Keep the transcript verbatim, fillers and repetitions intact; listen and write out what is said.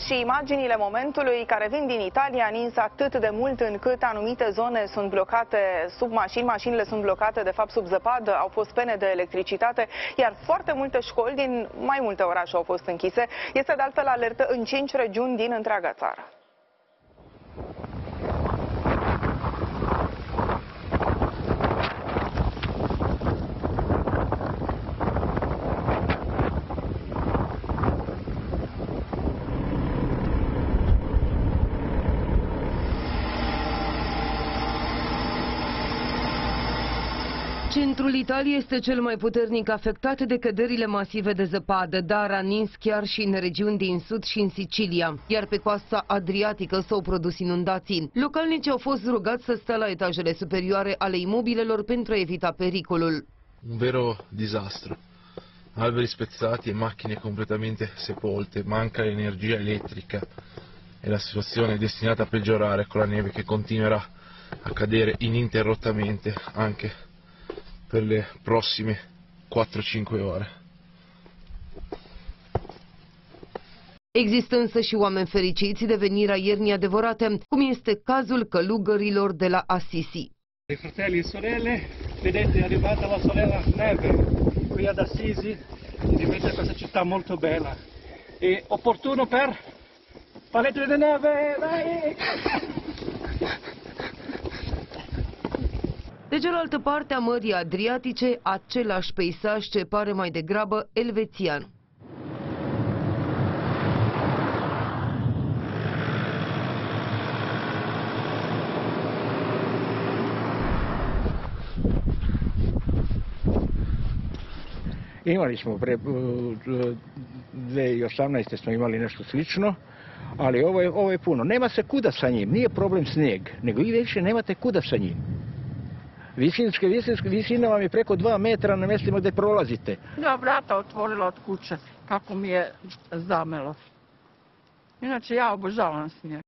Și imaginile momentului care vin din Italia, nins atât de mult încât anumite zone sunt blocate sub mașini, mașinile sunt blocate de fapt sub zăpadă, au fost pene de electricitate, iar foarte multe școli din mai multe orașe au fost închise. Este de altfel alertă în cinci regiuni din întreaga țară. Centrul Italiei este cel mai puternic afectat de căderile masive de zăpadă, dar a nins chiar și în regiuni din sud și în Sicilia, iar pe coasta adriatică s-au produs inundații. Localnicii au fost rugați să stea la etajele superioare ale imobilelor pentru a evita pericolul. Un vero disastro. Alberi spezzati e macchine completamente sepolte, manca energia elettrica e la situazione è destinata a peggiorare con la neve che continuerà a cadere ininterrottamente anche per le prossime quattro cinque ore. Există însă și oameni fericiți de venirea iernii adevărate, cum este cazul călugărilor de la Assisi. Fratelli e sorelle, vedete è arrivata la sorella neve qui ad Assisi, di vedere questa città molto bella. È opportuno per paletti di neve, dai! De cealaltă parte a Mării Adriatice, același peisaj ce pare mai degrabă elvețian. Imali smo pre dvije tisuće osamnaeste smo imali nešto slično, ali ovo je, ovo je puno. Nema se kuda sa njim, nije problem snijeg, nego i više nemate kuda sa njim. Visinske, visinske, visina vam je preko dva metra na mjestima gdje prolazite. Ja vrata otvorila od kuće, kako mi je zamelo. Inače ja obožavam snijeg.